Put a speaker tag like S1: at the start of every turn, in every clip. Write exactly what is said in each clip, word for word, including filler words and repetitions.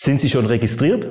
S1: Sind Sie schon registriert?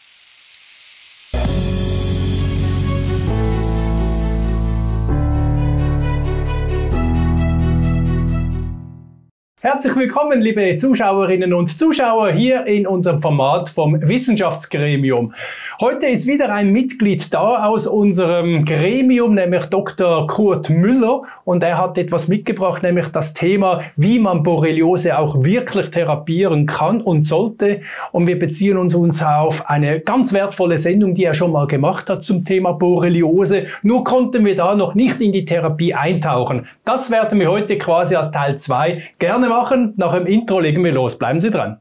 S2: Herzlich willkommen, liebe Zuschauerinnen und Zuschauer, hier in unserem Format vom Wissenschaftsgremium. Heute ist wieder ein Mitglied da aus unserem Gremium, nämlich Doktor Kurt Müller, und er hat etwas mitgebracht, nämlich das Thema, wie man Borreliose auch wirklich therapieren kann und sollte. Und wir beziehen uns, uns auf eine ganz wertvolle Sendung, die er schon mal gemacht hat zum Thema Borreliose. Nur konnten wir da noch nicht in die Therapie eintauchen. Das werden wir heute quasi als Teil zwei gerne machen. Nach dem Intro legen wir los. Bleiben Sie dran.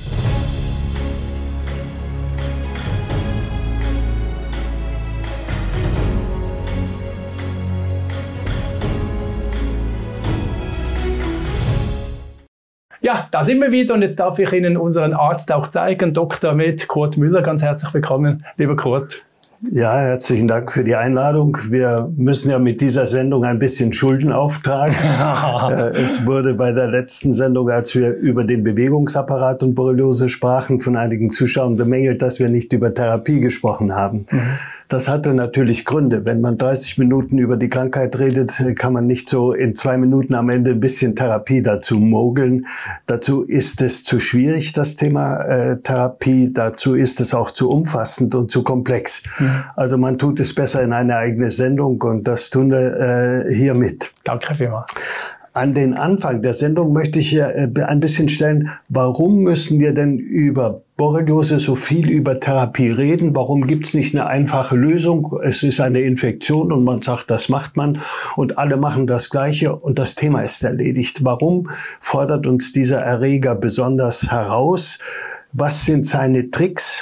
S2: Ja, da sind wir wieder und jetzt darf ich Ihnen unseren Arzt auch zeigen, Doktor Med Kurt Müller. Ganz herzlich willkommen, lieber Kurt.
S3: Ja, herzlichen Dank für die Einladung. Wir müssen ja mit dieser Sendung ein bisschen Schulden auftragen. Es wurde bei der letzten Sendung, als wir über den Bewegungsapparat und Borreliose sprachen, von einigen Zuschauern bemängelt, dass wir nicht über Therapie gesprochen haben. Mhm. Das hatte natürlich Gründe. Wenn man dreißig Minuten über die Krankheit redet, kann man nicht so in zwei Minuten am Ende ein bisschen Therapie dazu mogeln. Dazu ist es zu schwierig, das Thema äh, Therapie. Dazu ist es auch zu umfassend und zu komplex. Mhm. Also man tut es besser in eine eigene Sendung und das tun wir äh, hiermit.
S2: Danke vielmals.
S3: An den Anfang der Sendung möchte ich hier ein bisschen stellen, warum müssen wir denn über Borreliose so viel über Therapie reden? Warum gibt es nicht eine einfache Lösung? Es ist eine Infektion und man sagt, das macht man und alle machen das Gleiche und das Thema ist erledigt. Warum fordert uns dieser Erreger besonders heraus? Was sind seine Tricks?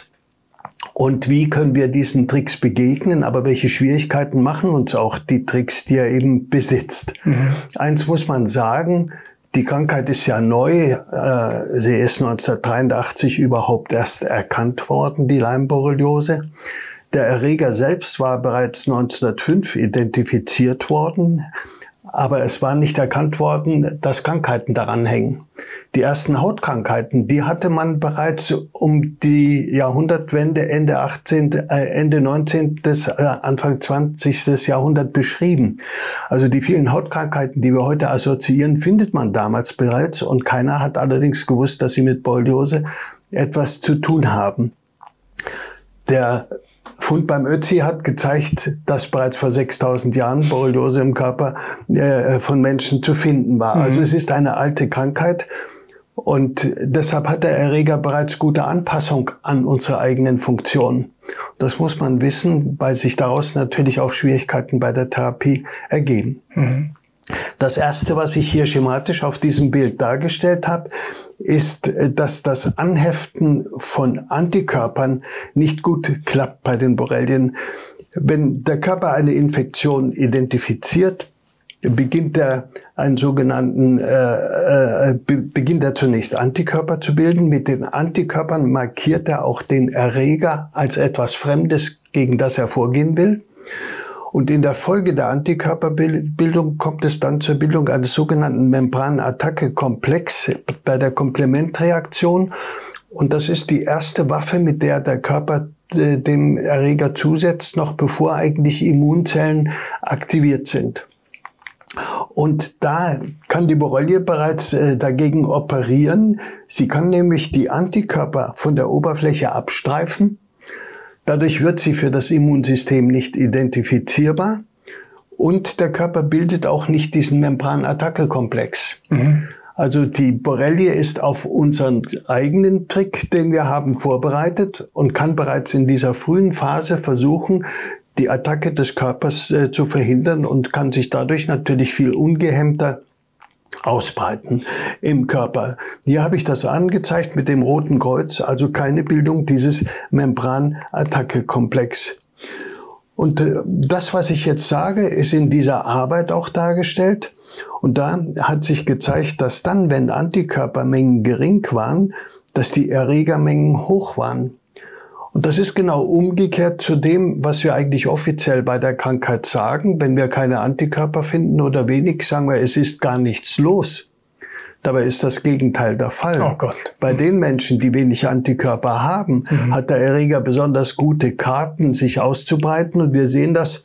S3: Und wie können wir diesen Tricks begegnen? Aber welche Schwierigkeiten machen uns auch die Tricks, die er eben besitzt? Mhm. Eins muss man sagen, die Krankheit ist ja neu. Äh, sie ist neunzehnhundertdreiundachtzig überhaupt erst erkannt worden, die Leimborreliose. Der Erreger selbst war bereits neunzehnhundertfünf identifiziert worden. Aber es war nicht erkannt worden, dass Krankheiten daran hängen. Die ersten Hautkrankheiten, die hatte man bereits um die Jahrhundertwende, Ende achtzehnten, äh, Ende neunzehnten, äh, Anfang zwanzigsten Jahrhundert beschrieben. Also die vielen Hautkrankheiten, die wir heute assoziieren, findet man damals bereits. Und keiner hat allerdings gewusst, dass sie mit Borreliose etwas zu tun haben. Der Fund beim Ötzi hat gezeigt, dass bereits vor sechstausend Jahren Borreliose im Körper äh, von Menschen zu finden war. Mhm. Also es ist eine alte Krankheit und deshalb hat der Erreger bereits gute Anpassung an unsere eigenen Funktionen. Das muss man wissen, weil sich daraus natürlich auch Schwierigkeiten bei der Therapie ergeben. Mhm. Das erste, was ich hier schematisch auf diesem Bild dargestellt habe, ist, dass das Anheften von Antikörpern nicht gut klappt bei den Borrelien. Wenn der Körper eine Infektion identifiziert, beginnt er einen sogenannten äh, äh, beginnt er zunächst Antikörper zu bilden. Mit den Antikörpern markiert er auch den Erreger als etwas Fremdes, gegen das er vorgehen will. Und in der Folge der Antikörperbildung kommt es dann zur Bildung eines sogenannten Membranattacke-Komplex bei der Komplementreaktion. Und das ist die erste Waffe, mit der der Körper äh, dem Erreger zusetzt, noch bevor eigentlich Immunzellen aktiviert sind. Und da kann die Borrelie bereits äh, dagegen operieren. Sie kann nämlich die Antikörper von der Oberfläche abstreifen. Dadurch wird sie für das Immunsystem nicht identifizierbar und der Körper bildet auch nicht diesen Membranattacke-Komplex. Mhm. Also die Borrelie ist auf unseren eigenen Trick, den wir haben, vorbereitet und kann bereits in dieser frühen Phase versuchen, die Attacke des Körpers äh, zu verhindern und kann sich dadurch natürlich viel ungehemmter ausbreiten im Körper. Hier habe ich das angezeigt mit dem roten Kreuz, also keine Bildung dieses Membranattacke-Komplex. Und äh, das, was ich jetzt sage, ist in dieser Arbeit auch dargestellt. Und da hat sich gezeigt, dass dann, wenn Antikörpermengen gering waren, dass die Erregermengen hoch waren. Und das ist genau umgekehrt zu dem, was wir eigentlich offiziell bei der Krankheit sagen. Wenn wir keine Antikörper finden oder wenig, sagen wir, es ist gar nichts los. Dabei ist das Gegenteil der Fall.
S2: Oh Gott.
S3: Bei den Menschen, die wenig Antikörper haben, mhm. hat der Erreger besonders gute Karten, sich auszubreiten. Und wir sehen das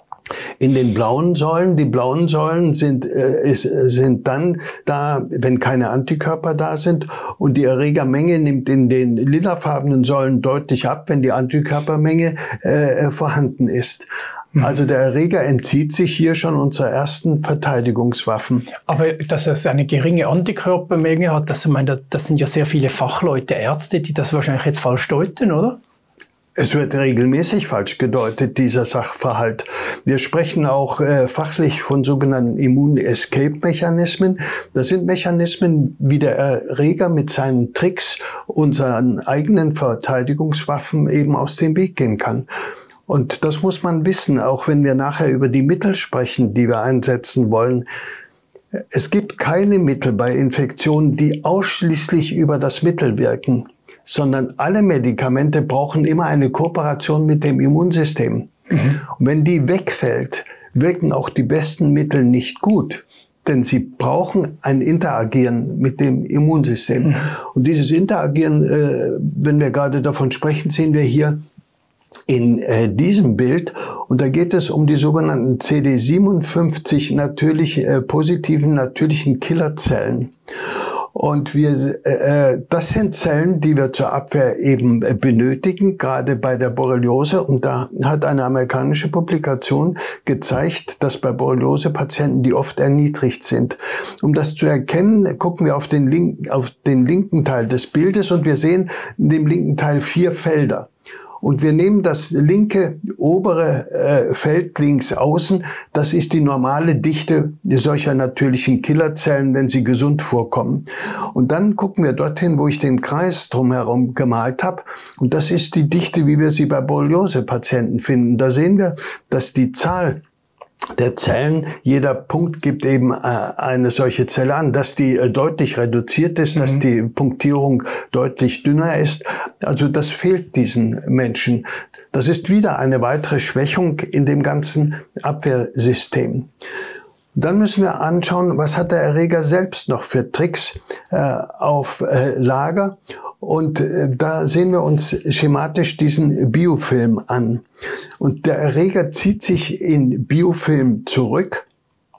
S3: in den blauen Säulen. Die blauen Säulen sind, äh, ist, sind dann da, wenn keine Antikörper da sind. Und die Erregermenge nimmt in den lilafarbenen Säulen deutlich ab, wenn die Antikörpermenge äh, vorhanden ist. Also der Erreger entzieht sich hier schon unserer ersten Verteidigungswaffen.
S2: Aber dass es eine geringe Antikörpermenge hat, das, ich meine, das sind ja sehr viele Fachleute, Ärzte, die das wahrscheinlich jetzt falsch deuten, oder?
S3: Es wird regelmäßig falsch gedeutet, dieser Sachverhalt. Wir sprechen auch äh, fachlich von sogenannten Immun-Escape-Mechanismen. Das sind Mechanismen, wie der Erreger mit seinen Tricks unseren eigenen Verteidigungswaffen eben aus dem Weg gehen kann. Und das muss man wissen, auch wenn wir nachher über die Mittel sprechen, die wir einsetzen wollen. Es gibt keine Mittel bei Infektionen, die ausschließlich über das Mittel wirken, sondern alle Medikamente brauchen immer eine Kooperation mit dem Immunsystem. Mhm. Und wenn die wegfällt, wirken auch die besten Mittel nicht gut. Denn sie brauchen ein Interagieren mit dem Immunsystem. Mhm. Und dieses Interagieren, äh, wenn wir gerade davon sprechen, sehen wir hier in äh, diesem Bild. Und da geht es um die sogenannten C D siebenundfünfzig natürlich, äh, positiven natürlichen Killerzellen. Und wir, äh, das sind Zellen, die wir zur Abwehr eben äh, benötigen, gerade bei der Borreliose. Und da hat eine amerikanische Publikation gezeigt, dass bei Borreliose-Patienten die oft erniedrigt sind. Um das zu erkennen, gucken wir auf den, link, auf den linken Teil des Bildes und wir sehen in dem linken Teil vier Felder. Und wir nehmen das linke obere äh, Feld links außen. Das ist die normale Dichte solcher natürlichen Killerzellen, wenn sie gesund vorkommen. Und dann gucken wir dorthin, wo ich den Kreis drumherum gemalt habe. Und das ist die Dichte, wie wir sie bei Borreliose-Patienten finden. Da sehen wir, dass die Zahl der Zellen, jeder Punkt gibt eben äh, eine solche Zelle an, dass die äh, deutlich reduziert ist, mhm. dass die Punktierung deutlich dünner ist. Also das fehlt diesen Menschen. Das ist wieder eine weitere Schwächung in dem ganzen Abwehrsystem. Dann müssen wir anschauen, was hat der Erreger selbst noch für Tricks äh, auf äh, Lager. Und äh, da sehen wir uns schematisch diesen Biofilm an. Und der Erreger zieht sich in Biofilm zurück,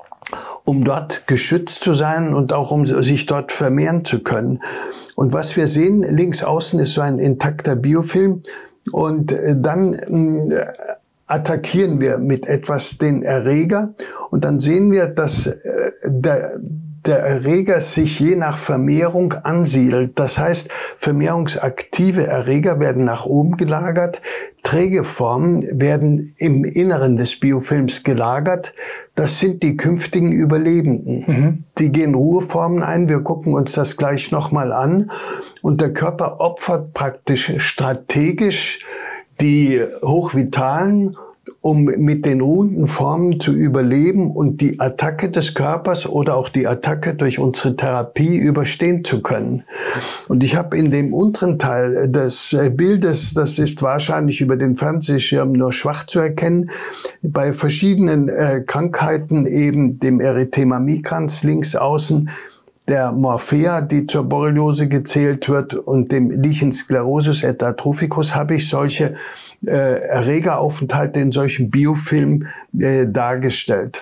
S3: um dort geschützt zu sein und auch um sich dort vermehren zu können. Und was wir sehen, links außen ist so ein intakter Biofilm. Und äh, dann äh, attackieren wir mit etwas den Erreger. Und dann sehen wir, dass äh, der der Erreger sich je nach Vermehrung ansiedelt. Das heißt, vermehrungsaktive Erreger werden nach oben gelagert, träge Formen werden im Inneren des Biofilms gelagert. Das sind die künftigen Überlebenden. Mhm. Die gehen Ruheformen ein. Wir gucken uns das gleich nochmal an. Und der Körper opfert praktisch strategisch die hochvitalen, um mit den ruhenden Formen zu überleben und die Attacke des Körpers oder auch die Attacke durch unsere Therapie überstehen zu können. Und ich habe in dem unteren Teil des Bildes, das ist wahrscheinlich über den Fernsehschirm nur schwach zu erkennen, bei verschiedenen äh, Krankheiten eben dem Erythema migrans links außen, der Morphea, die zur Borreliose gezählt wird, und dem Lichen sclerosus et atrophicus habe ich solche äh, Erregeraufenthalte in solchen Biofilmen äh, dargestellt.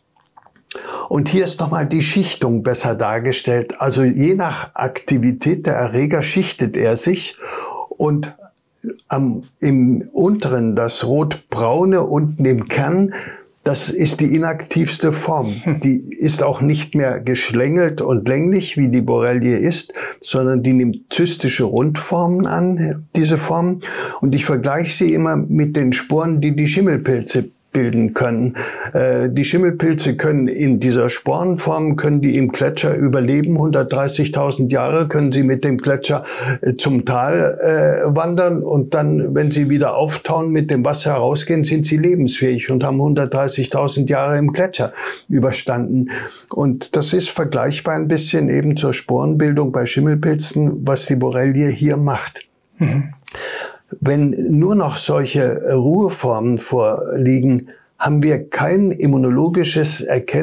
S3: Und hier ist nochmal die Schichtung besser dargestellt. Also je nach Aktivität der Erreger schichtet er sich und am, im unteren das rotbraune, unten im Kern, das ist die inaktivste Form. Die ist auch nicht mehr geschlängelt und länglich, wie die Borrelie ist, sondern die nimmt zystische Rundformen an, diese Form. Und ich vergleiche sie immer mit den Sporen, die die Schimmelpilze bilden können. Äh, die Schimmelpilze können in dieser Sporenform, können die im Gletscher überleben. hundertdreißigtausend Jahre können sie mit dem Gletscher äh, zum Tal äh, wandern und dann, wenn sie wieder auftauen, mit dem Wasser herausgehen, sind sie lebensfähig und haben hundertdreißigtausend Jahre im Gletscher überstanden. Und das ist vergleichbar ein bisschen eben zur Sporenbildung bei Schimmelpilzen, was die Borrelie hier macht. Mhm. Wenn nur noch solche Ruheformen vorliegen, haben wir kein immunologisches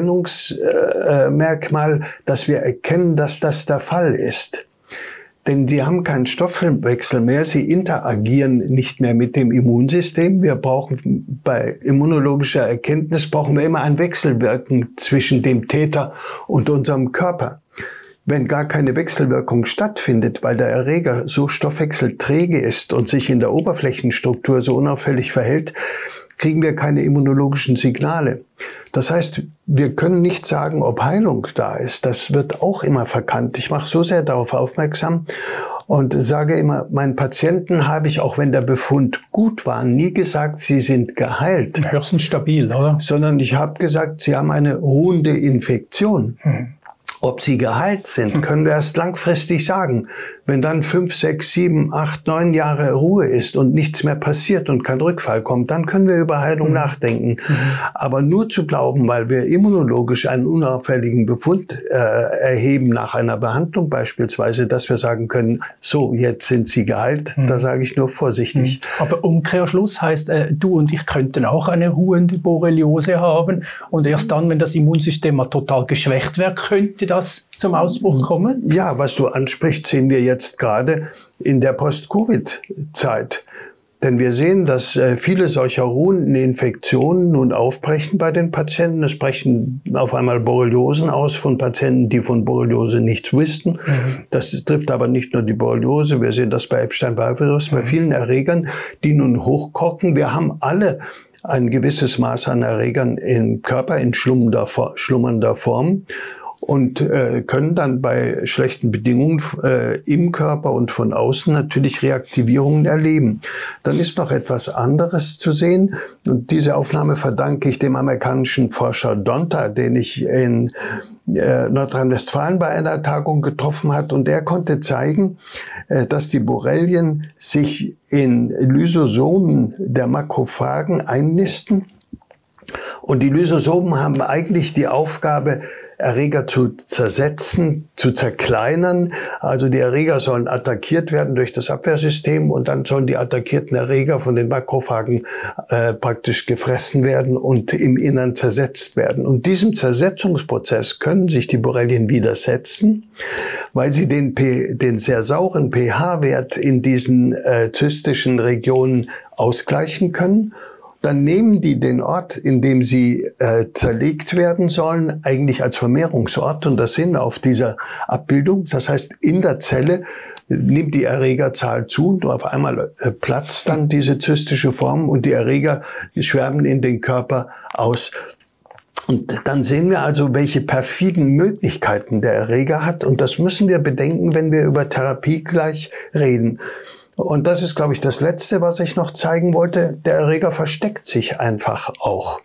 S3: Erkennungsmerkmal, dass wir erkennen, dass das der Fall ist. Denn sie haben keinen Stoffwechsel mehr, sie interagieren nicht mehr mit dem Immunsystem. Wir brauchen bei immunologischer Erkenntnis brauchen wir immer ein Wechselwirken zwischen dem Täter und unserem Körper. Wenn gar keine Wechselwirkung stattfindet, weil der Erreger so stoffwechselträge ist und sich in der Oberflächenstruktur so unauffällig verhält, kriegen wir keine immunologischen Signale. Das heißt, wir können nicht sagen, ob Heilung da ist. Das wird auch immer verkannt. Ich mache so sehr darauf aufmerksam und sage immer, meinen Patienten habe ich, auch wenn der Befund gut war, nie gesagt, sie sind geheilt.
S2: Höchstens stabil, oder?
S3: Sondern ich habe gesagt, sie haben eine ruhende Infektion. Hm. Ob sie geheilt sind, können wir erst langfristig sagen. Wenn dann fünf, sechs, sieben, acht, neun Jahre Ruhe ist und nichts mehr passiert und kein Rückfall kommt, dann können wir über Heilung mhm. nachdenken. Mhm. Aber nur zu glauben, weil wir immunologisch einen unauffälligen Befund äh, erheben nach einer Behandlung beispielsweise, dass wir sagen können, so, jetzt sind sie geheilt, mhm. da sage ich nur vorsichtig.
S2: Mhm. Aber Umkehrschluss heißt, äh, du und ich könnten auch eine ruhende Borreliose haben und erst dann, wenn das Immunsystem mal total geschwächt wäre, könnte das zum Ausbruch kommen?
S3: Ja, was du ansprichst, sehen wir jetzt gerade in der Post-Covid-Zeit. Denn wir sehen, dass äh, viele solcher ruhenden Infektionen nun aufbrechen bei den Patienten. Es brechen auf einmal Borreliosen aus von Patienten, die von Borreliose nichts wussten. Mhm. Das trifft aber nicht nur die Borreliose. Wir sehen das bei Epstein-Barr-Virus, mhm. bei vielen Erregern, die nun hochkochen. Wir haben alle ein gewisses Maß an Erregern im Körper in schlummernder, schlummernder Form. Und äh, können dann bei schlechten Bedingungen äh, im Körper und von außen natürlich Reaktivierungen erleben. Dann ist noch etwas anderes zu sehen. Und diese Aufnahme verdanke ich dem amerikanischen Forscher Donta, den ich in äh, Nordrhein-Westfalen bei einer Tagung getroffen hat. Und er konnte zeigen, äh, dass die Borrelien sich in Lysosomen der Makrophagen einnisten. Und die Lysosomen haben eigentlich die Aufgabe, Erreger zu zersetzen, zu zerkleinern. Also die Erreger sollen attackiert werden durch das Abwehrsystem und dann sollen die attackierten Erreger von den Makrophagen äh, praktisch gefressen werden und im Innern zersetzt werden. Und diesem Zersetzungsprozess können sich die Borrelien widersetzen, weil sie den, P, den sehr sauren pH-Wert in diesen äh, zystischen Regionen ausgleichen können. Dann nehmen die den Ort, in dem sie äh, zerlegt werden sollen, eigentlich als Vermehrungsort. Und das sehen wir auf dieser Abbildung. Das heißt, in der Zelle nimmt die Erregerzahl zu und auf einmal äh, platzt dann diese zystische Form und die Erreger schwärmen in den Körper aus. Und dann sehen wir also, welche perfiden Möglichkeiten der Erreger hat. Und das müssen wir bedenken, wenn wir über Therapie gleich reden. Und das ist, glaube ich, das Letzte, was ich noch zeigen wollte. Der Erreger versteckt sich einfach auch.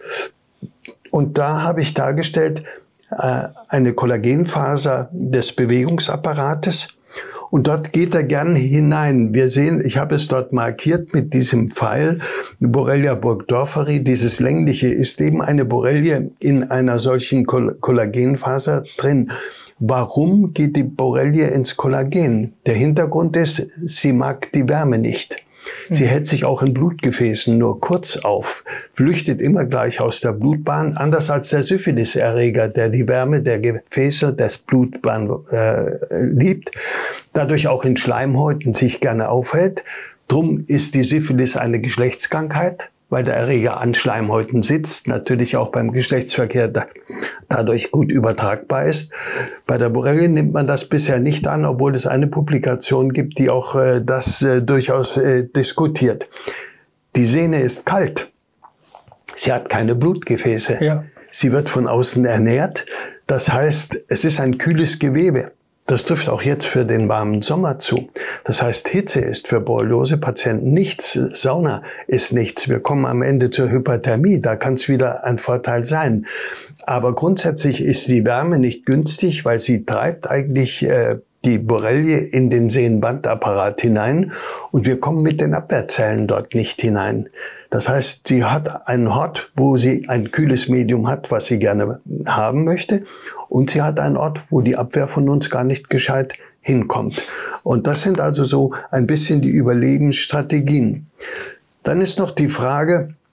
S3: Und da habe ich dargestellt äh, eine Kollagenfaser des Bewegungsapparates. Und dort geht er gern hinein. Wir sehen, ich habe es dort markiert mit diesem Pfeil, Borrelia burgdorferi. Dieses längliche ist eben eine Borrelie in einer solchen Kollagenfaser drin. Warum geht die Borrelie ins Kollagen? Der Hintergrund ist, sie mag die Wärme nicht. Sie hält sich auch in Blutgefäßen nur kurz auf, flüchtet immer gleich aus der Blutbahn, anders als der Syphilis-Erreger, der die Wärme der Gefäße, des Blutbahn äh, liebt, dadurch auch in Schleimhäuten sich gerne aufhält. Drum ist die Syphilis eine Geschlechtskrankheit, weil der Erreger an Schleimhäuten sitzt, natürlich auch beim Geschlechtsverkehr da, dadurch gut übertragbar ist. Bei der Borrelie nimmt man das bisher nicht an, obwohl es eine Publikation gibt, die auch äh, das äh, durchaus äh, diskutiert. Die Sehne ist kalt. Sie hat keine Blutgefäße. Ja. Sie wird von außen ernährt. Das heißt, es ist ein kühles Gewebe. Das trifft auch jetzt für den warmen Sommer zu. Das heißt, Hitze ist für Borreliose-Patienten nichts, Sauna ist nichts. Wir kommen am Ende zur Hyperthermie, da kann es wieder ein Vorteil sein. Aber grundsätzlich ist die Wärme nicht günstig, weil sie treibt eigentlich äh, die Borrelie in den Sehnenbandapparat hinein und wir kommen mit den Abwehrzellen dort nicht hinein. Das heißt, sie hat einen Ort, wo sie ein kühles Medium hat, was sie gerne haben möchte. Und sie hat einen Ort, wo die Abwehr von uns gar nicht gescheit hinkommt. Und das sind also so ein bisschen die Überlebensstrategien. Dann ist noch die Frage,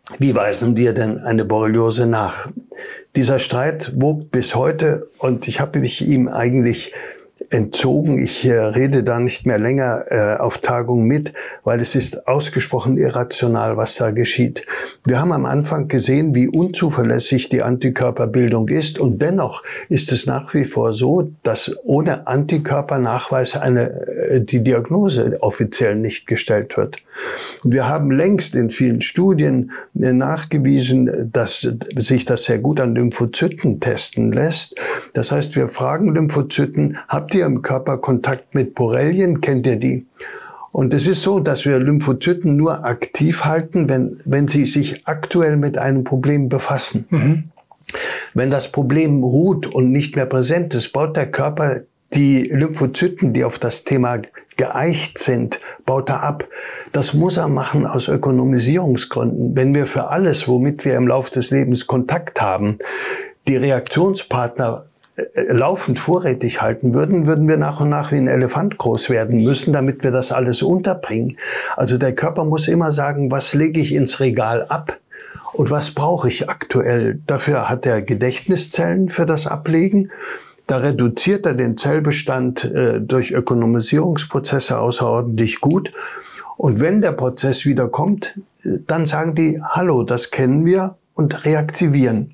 S3: Wie weisen wir denn eine Borreliose nach? Dieser Streit wogt bis heute und ich habe mich ihm eigentlich entzogen. Ich äh, rede da nicht mehr länger äh, auf Tagungen mit, weil es ist ausgesprochen irrational, was da geschieht. Wir haben am Anfang gesehen, wie unzuverlässig die Antikörperbildung ist und dennoch ist es nach wie vor so, dass ohne Antikörpernachweis eine, äh, die Diagnose offiziell nicht gestellt wird. Und wir haben längst in vielen Studien äh, nachgewiesen, dass sich das sehr gut an Lymphozyten testen lässt. Das heißt, wir fragen Lymphozyten, habt ihr im Körper Kontakt mit Borrelien? Kennt ihr die? Und es ist so, dass wir Lymphozyten nur aktiv halten, wenn, wenn sie sich aktuell mit einem Problem befassen. Mhm. Wenn das Problem ruht und nicht mehr präsent ist, baut der Körper die Lymphozyten, die auf das Thema geeicht sind, baut er ab. Das muss er machen aus Ökonomisierungsgründen. Wenn wir für alles, womit wir im Laufe des Lebens Kontakt haben, die Reaktionspartner laufend vorrätig halten würden, würden wir nach und nach wie ein Elefant groß werden müssen, damit wir das alles unterbringen. Also der Körper muss immer sagen, was lege ich ins Regal ab und was brauche ich aktuell. Dafür hat er Gedächtniszellen für das Ablegen. Da reduziert er den Zellbestand äh, durch Ökonomisierungsprozesse außerordentlich gut. Und wenn der Prozess wieder kommt, dann sagen die, hallo, das kennen wir und reaktivieren.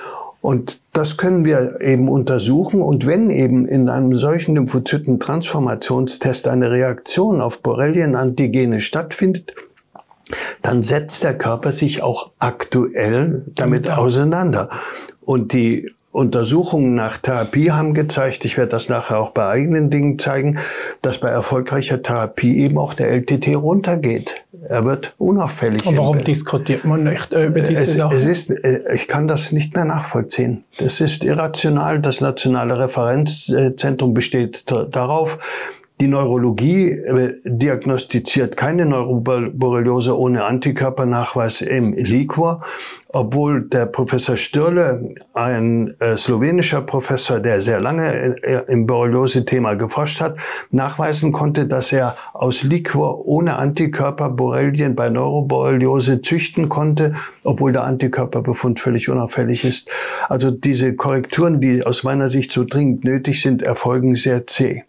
S3: Und das können wir eben untersuchen. Und wenn eben in einem solchen Lymphozyten-Transformationstest eine Reaktion auf Borrelien-Antigene stattfindet, dann setzt der Körper sich auch aktuell damit auseinander. Und die Untersuchungen nach Therapie haben gezeigt, ich werde das nachher auch bei eigenen Dingen zeigen, dass bei erfolgreicher Therapie eben auch der L T T runtergeht. Er wird unauffällig.
S2: Und warum diskutiert man nicht über diese
S3: es,
S2: Sachen?
S3: Es ist, ich kann das nicht mehr nachvollziehen. Das ist irrational. Das Nationale Referenzzentrum besteht darauf. Die Neurologie diagnostiziert keine Neuroborreliose ohne Antikörpernachweis im Liquor, obwohl der Professor Stürle, ein äh, slowenischer Professor, der sehr lange äh, im Borreliose-Thema geforscht hat, nachweisen konnte, dass er aus Liquor ohne Antikörper Borrelien bei Neuroborreliose züchten konnte, obwohl der Antikörperbefund völlig unauffällig ist. Also diese Korrekturen, die aus meiner Sicht so dringend nötig sind, erfolgen sehr zäh.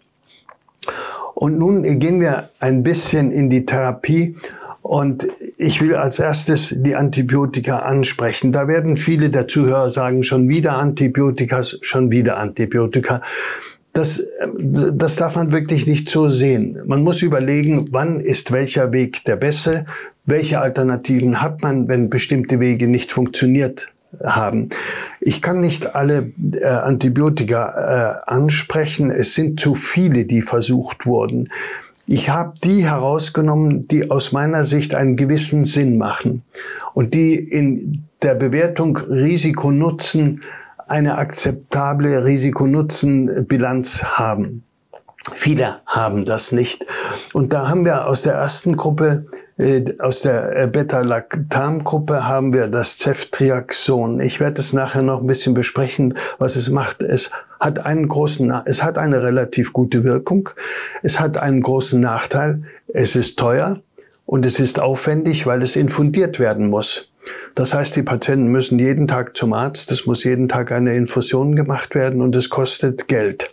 S3: Und nun gehen wir ein bisschen in die Therapie und ich will als erstes die Antibiotika ansprechen. Da werden viele der Zuhörer sagen, schon wieder Antibiotika, schon wieder Antibiotika. Das, das darf man wirklich nicht so sehen. Man muss überlegen, wann ist welcher Weg der beste, welche Alternativen hat man, wenn bestimmte Wege nicht funktioniert haben. Ich kann nicht alle äh, Antibiotika äh, ansprechen. Es sind zu viele, die versucht wurden. Ich habe die herausgenommen, die aus meiner Sicht einen gewissen Sinn machen und die in der Bewertung Risiko-Nutzen eine akzeptable Risiko-Nutzen-Bilanz haben. Viele haben das nicht. Und da haben wir aus der ersten Gruppe, äh, aus der Beta-Lactam-Gruppe, haben wir das Ceftriaxon. Ich werde es nachher noch ein bisschen besprechen, was es macht. Es hat einen großen, es hat eine relativ gute Wirkung. Es hat einen großen Nachteil. Es ist teuer und es ist aufwendig, weil es infundiert werden muss. Das heißt, die Patienten müssen jeden Tag zum Arzt. Es muss jeden Tag eine Infusion gemacht werden und es kostet Geld.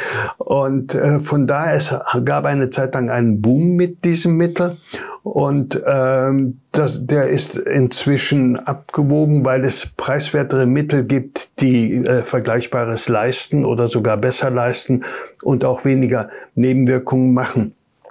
S3: Und äh, von daher, es gab eine Zeit lang einen Boom mit diesem Mittel und ähm, das, der ist inzwischen abgewogen, weil es preiswertere Mittel gibt, die äh, Vergleichbares leisten oder sogar besser leisten und auch weniger Nebenwirkungen machen.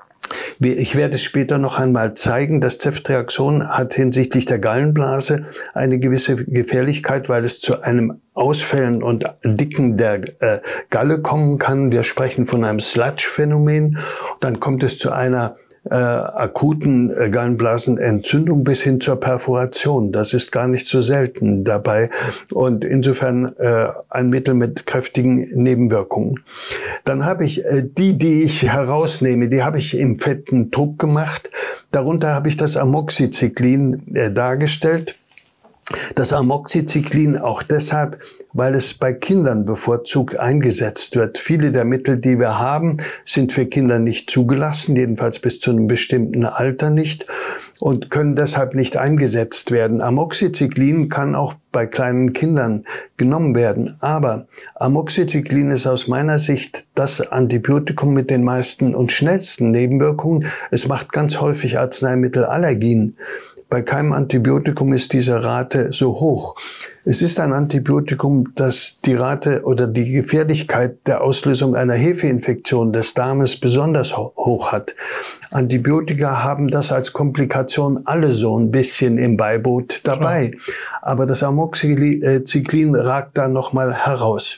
S3: Ich werde es später noch einmal zeigen. Das Ceftriaxon hat hinsichtlich der Gallenblase eine gewisse Gefährlichkeit, weil es zu einem Ausfällen und Dicken der äh, Galle kommen kann. Wir sprechen von einem Sludge-Phänomen. Dann kommt es zu einer äh, akuten äh, Gallenblasenentzündung bis hin zur Perforation. Das ist gar nicht so selten dabei und insofern äh, ein Mittel mit kräftigen Nebenwirkungen. Dann habe ich äh, die, die ich herausnehme, die habe ich im fetten Druck gemacht. Darunter habe ich das Amoxicillin äh, dargestellt. Das Amoxicillin auch deshalb, weil es bei Kindern bevorzugt eingesetzt wird. Viele der Mittel, die wir haben, sind für Kinder nicht zugelassen, jedenfalls bis zu einem bestimmten Alter nicht, und können deshalb nicht eingesetzt werden. Amoxicillin kann auch bei kleinen Kindern genommen werden. Aber Amoxicillin ist aus meiner Sicht das Antibiotikum mit den meisten und schnellsten Nebenwirkungen. Es macht ganz häufig Arzneimittelallergien. Bei keinem Antibiotikum ist diese Rate so hoch. Es ist ein Antibiotikum, das die Rate oder die Gefährlichkeit der Auslösung einer Hefeinfektion des Darmes besonders hoch hat. Antibiotika haben das als Komplikation alle so ein bisschen im Beiboot dabei. Ja. Aber das Amoxicillin ragt da nochmal heraus.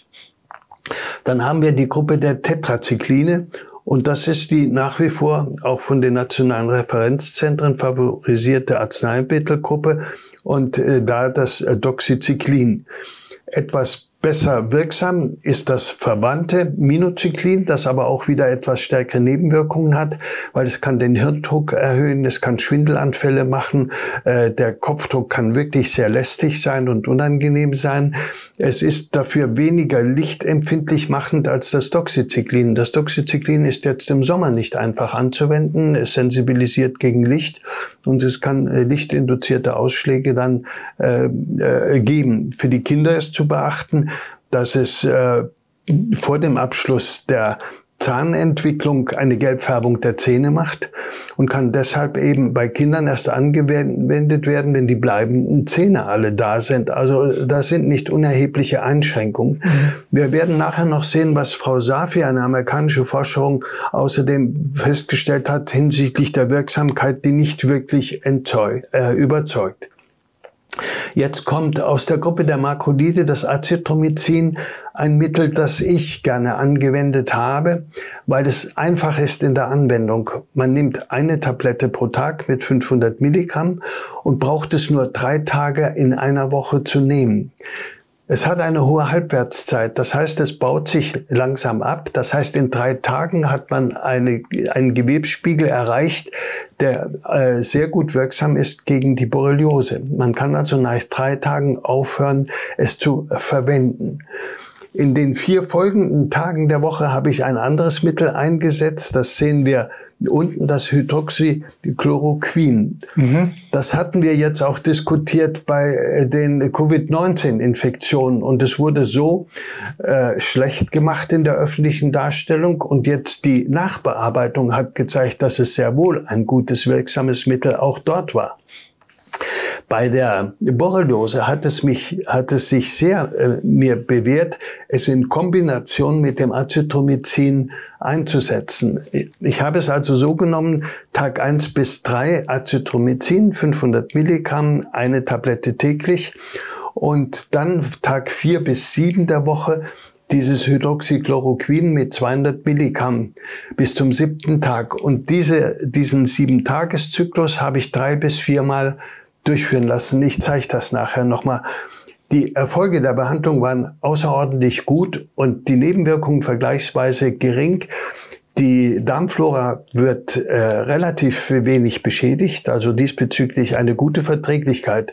S3: Dann haben wir die Gruppe der Tetracycline. Und das ist die nach wie vor auch von den nationalen Referenzzentren favorisierte Arzneimittelgruppe und äh, da das äh, Doxycyclin. Etwas besser wirksam ist das verwandte Minocyclin, das aber auch wieder etwas stärkere Nebenwirkungen hat, weil es kann den Hirndruck erhöhen, es kann Schwindelanfälle machen, äh, der Kopfdruck kann wirklich sehr lästig sein und unangenehm sein. Es ist dafür weniger lichtempfindlich machend als das Doxycyclin. Das Doxycyclin ist jetzt im Sommer nicht einfach anzuwenden, es sensibilisiert gegen Licht und es kann äh, lichtinduzierte Ausschläge dann äh, äh, geben. Für die Kinder ist zu beachten, dass es äh, vor dem Abschluss der Zahnentwicklung eine Gelbfärbung der Zähne macht und kann deshalb eben bei Kindern erst angewendet werden, wenn die bleibenden Zähne alle da sind. Also das sind nicht unerhebliche Einschränkungen. Mhm. Wir werden nachher noch sehen, was Frau Safi, eine amerikanische Forscherin, außerdem festgestellt hat hinsichtlich der Wirksamkeit, die nicht wirklich entzeugt, äh, überzeugt. Jetzt kommt aus der Gruppe der Makrolide das Azithromycin, ein Mittel, das ich gerne angewendet habe, weil es einfach ist in der Anwendung. Man nimmt eine Tablette pro Tag mit fünfhundert Milligramm und braucht es nur drei Tage in einer Woche zu nehmen. Es hat eine hohe Halbwertszeit, das heißt, es baut sich langsam ab. Das heißt, in drei Tagen hat man eine, einen Gewebsspiegel erreicht, der äh, sehr gut wirksam ist gegen die Borreliose. Man kann also nach drei Tagen aufhören, es zu verwenden. In den vier folgenden Tagen der Woche habe ich ein anderes Mittel eingesetzt. Das sehen wir unten, das Hydroxychloroquin. Mhm. Das hatten wir jetzt auch diskutiert bei den Covid neunzehn Infektionen. Und es wurde so äh, schlecht gemacht in der öffentlichen Darstellung. Und jetzt die Nachbearbeitung hat gezeigt, dass es sehr wohl ein gutes, wirksames Mittel auch dort war. Bei der Borreliose hat es mich, hat es sich sehr äh, mir bewährt, es in Kombination mit dem Azithromycin einzusetzen. Ich habe es also so genommen, Tag eins bis drei Azithromycin, fünfhundert Milligramm, eine Tablette täglich, und dann Tag vier bis sieben der Woche dieses Hydroxychloroquin mit zweihundert Milligramm bis zum siebten Tag. Und diese, diesen sieben-Tages-Zyklus habe ich drei bis viermal durchführen lassen. Ich zeige das nachher nochmal. Die Erfolge der Behandlung waren außerordentlich gut und die Nebenwirkungen vergleichsweise gering. Die Darmflora wird äh, relativ wenig beschädigt, also diesbezüglich eine gute Verträglichkeit.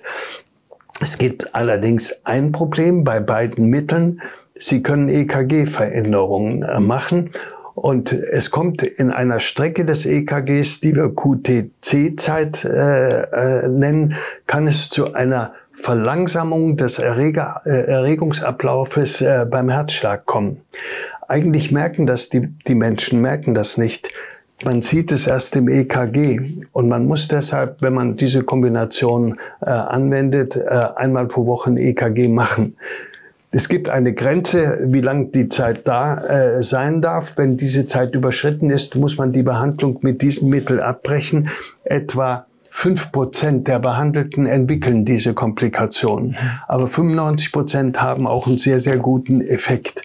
S3: Es gibt allerdings ein Problem bei beiden Mitteln. Sie können E K G-Veränderungen äh, machen. Und es kommt in einer Strecke des E K Gs, die wir Q T C-Zeit äh, äh, nennen, kann es zu einer Verlangsamung des Erreger, äh, Erregungsablaufes äh, beim Herzschlag kommen. Eigentlich merken das die, die Menschen, merken das nicht. Man sieht es erst im E K G und man muss deshalb, wenn man diese Kombination äh, anwendet, äh, einmal pro Woche ein E K G machen. Es gibt eine Grenze, wie lang die Zeit da äh, sein darf. Wenn diese Zeit überschritten ist, muss man die Behandlung mit diesem Mittel abbrechen. Etwa fünf Prozent der Behandelten entwickeln diese Komplikationen. Aber fünfundneunzig Prozent haben auch einen sehr, sehr guten Effekt.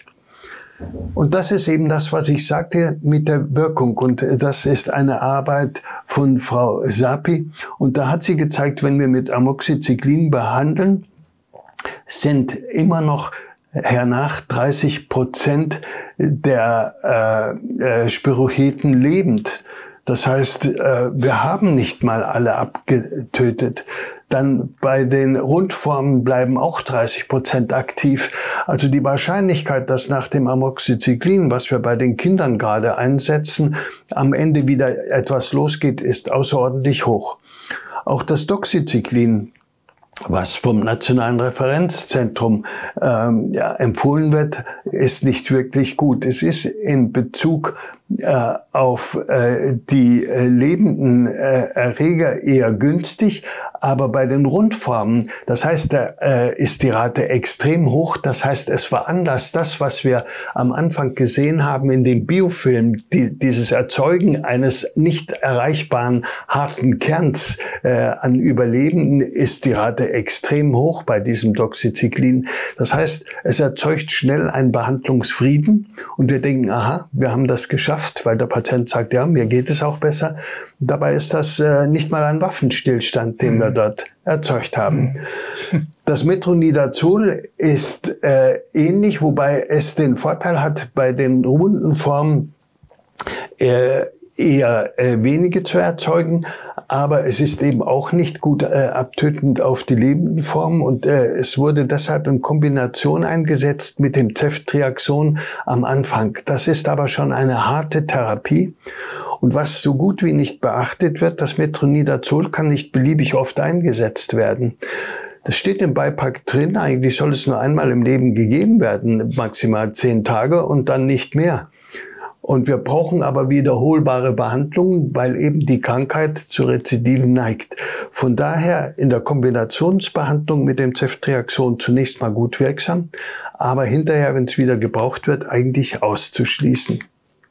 S3: Und das ist eben das, was ich sagte mit der Wirkung. Und das ist eine Arbeit von Frau Sapi. Und da hat sie gezeigt, wenn wir mit Amoxicillin behandeln, sind immer noch hernach dreißig Prozent der äh, äh, Spirocheten lebend. Das heißt, äh, wir haben nicht mal alle abgetötet. Dann bei den Rundformen bleiben auch dreißig Prozent aktiv. Also die Wahrscheinlichkeit, dass nach dem Amoxicillin, was wir bei den Kindern gerade einsetzen, am Ende wieder etwas losgeht, ist außerordentlich hoch. Auch das Doxycyclin, was vom Nationalen Referenzzentrum ähm, ja, empfohlen wird, ist nicht wirklich gut. Es ist in Bezug äh, auf äh, die äh, lebenden äh, Erreger eher günstig, aber bei den Rundformen, das heißt, da äh, ist die Rate extrem hoch. Das heißt, es veranlasst das, was wir am Anfang gesehen haben in dem Biofilm, die, dieses Erzeugen eines nicht erreichbaren harten Kerns äh, an Überlebenden, ist die Rate extrem hoch bei diesem Doxycyclin. Das heißt, es erzeugt schnell einen Behandlungsfrieden und wir denken, aha, wir haben das geschafft, weil der Patient sagt, ja, mir geht es auch besser. Dabei ist das äh, nicht mal ein Waffenstillstand, den wir dort erzeugt haben. Das Metronidazol ist äh, ähnlich, wobei es den Vorteil hat, bei den runden Formen äh, eher äh, wenige zu erzeugen, aber es ist eben auch nicht gut äh, abtötend auf die lebenden Formen und äh, es wurde deshalb in Kombination eingesetzt mit dem Ceftriaxon am Anfang. Das ist aber schon eine harte Therapie. Und was so gut wie nicht beachtet wird, das Metronidazol kann nicht beliebig oft eingesetzt werden. Das steht im Beipack drin, eigentlich soll es nur einmal im Leben gegeben werden, maximal zehn Tage und dann nicht mehr. Und wir brauchen aber wiederholbare Behandlungen, weil eben die Krankheit zu Rezidiven neigt. Von daher in der Kombinationsbehandlung mit dem Ceftriaxon zunächst mal gut wirksam, aber hinterher, wenn es wieder gebraucht wird, eigentlich auszuschließen.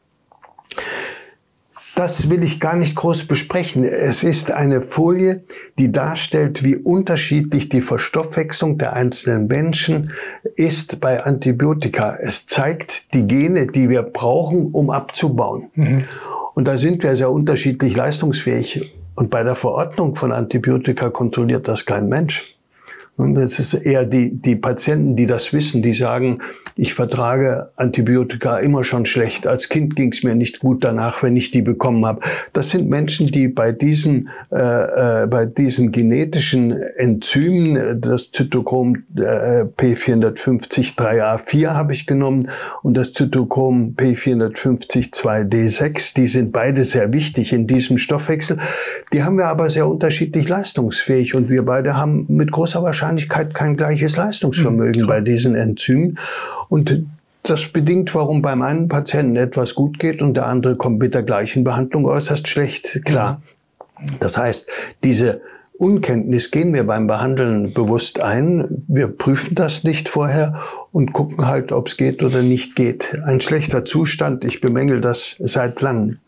S3: Das will ich gar nicht groß besprechen. Es ist eine Folie, die darstellt, wie unterschiedlich die Verstoffwechslung der einzelnen Menschen ist bei Antibiotika. Es zeigt die Gene, die wir brauchen, um abzubauen. Mhm. Und da sind wir sehr unterschiedlich leistungsfähig. Und bei der Verordnung von Antibiotika kontrolliert das kein Mensch. Und es ist eher die, die Patienten, die das wissen, die sagen, ich vertrage Antibiotika immer schon schlecht. Als Kind ging es mir nicht gut danach, wenn ich die bekommen habe. Das sind Menschen, die bei diesen, äh, äh, bei diesen genetischen Enzymen, das Zytochrom äh, P vierhundertfünfzig drei a vier habe ich genommen und das Zytochrom P vierhundertfünfzig zwei d sechs, die sind beide sehr wichtig in diesem Stoffwechsel. Die haben wir aber sehr unterschiedlich leistungsfähig und wir beide haben mit großer Wahrscheinlichkeit kein gleiches Leistungsvermögen mhm. bei diesen Enzymen. Und das bedingt, warum beim einen Patienten etwas gut geht und der andere kommt mit der gleichen Behandlung äußerst schlecht klar. Das heißt, diese Unkenntnis gehen wir beim Behandeln bewusst ein. Wir prüfen das nicht vorher und gucken halt, ob es geht oder nicht geht. Ein schlechter Zustand, ich bemängel das seit langem.